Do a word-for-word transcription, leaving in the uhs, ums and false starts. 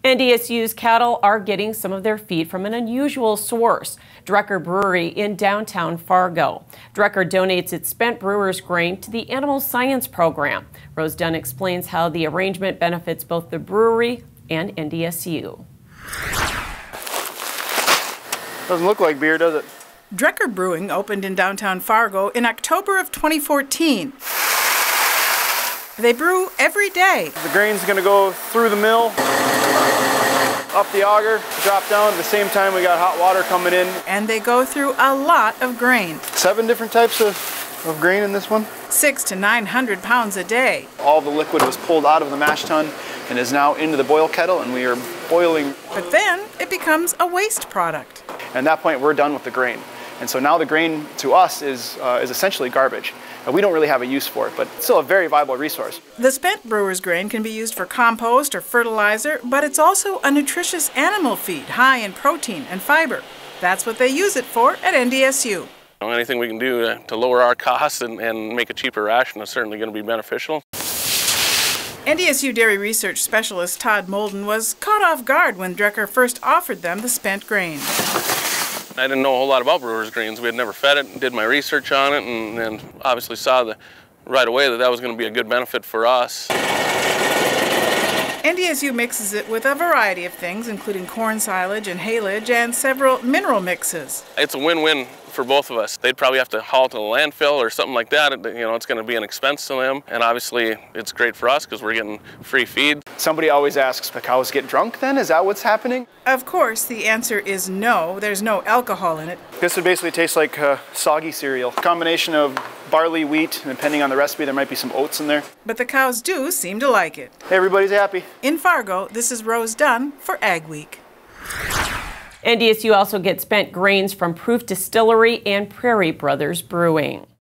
N D S U's cattle are getting some of their feed from an unusual source, Drecker Brewery in downtown Fargo. Drecker donates its spent brewer's grain to the Animal Science Program. Rose Dunn explains how the arrangement benefits both the brewery and N D S U. Doesn't look like beer, does it? Drecker Brewing opened in downtown Fargo in October of twenty fourteen. They brew every day. The grain's going to go through the mill, up the auger, drop down. At the same time, we got hot water coming in. And they go through a lot of grain. Seven different types of, of grain in this one. Six to nine hundred pounds a day. All the liquid was pulled out of the mash tun and is now into the boil kettle, and we are boiling. But then it becomes a waste product. And at that point, we're done with the grain. And so now the grain to us is, uh, is essentially garbage. And we don't really have a use for it, but it's still a very viable resource. The spent brewer's grain can be used for compost or fertilizer, but it's also a nutritious animal feed, high in protein and fiber. That's what they use it for at N D S U. Anything we can do to lower our costs and, and make a cheaper ration is certainly going to be beneficial. N D S U dairy research specialist Todd Molden was caught off guard when Drecker first offered them the spent grain. I didn't know a whole lot about brewer's grains. We had never fed it, did my research on it, and, and obviously saw the, right away that that was going to be a good benefit for us. N D S U mixes it with a variety of things, including corn silage and haylage and several mineral mixes. It's a win-win for both of us. They'd probably have to haul to the landfill or something like that. You know, it's going to be an expense to them, and obviously it's great for us because we're getting free feed. Somebody always asks, the cows get drunk then? Is that what's happening? Of course, the answer is no. There's no alcohol in it. This would basically taste like uh, soggy cereal. A combination of barley, wheat, and depending on the recipe, there might be some oats in there. But the cows do seem to like it. Everybody's happy. In Fargo, this is Rose Dunn for Ag Week. N D S U also gets spent grains from Proof Distillery and Prairie Brothers Brewing.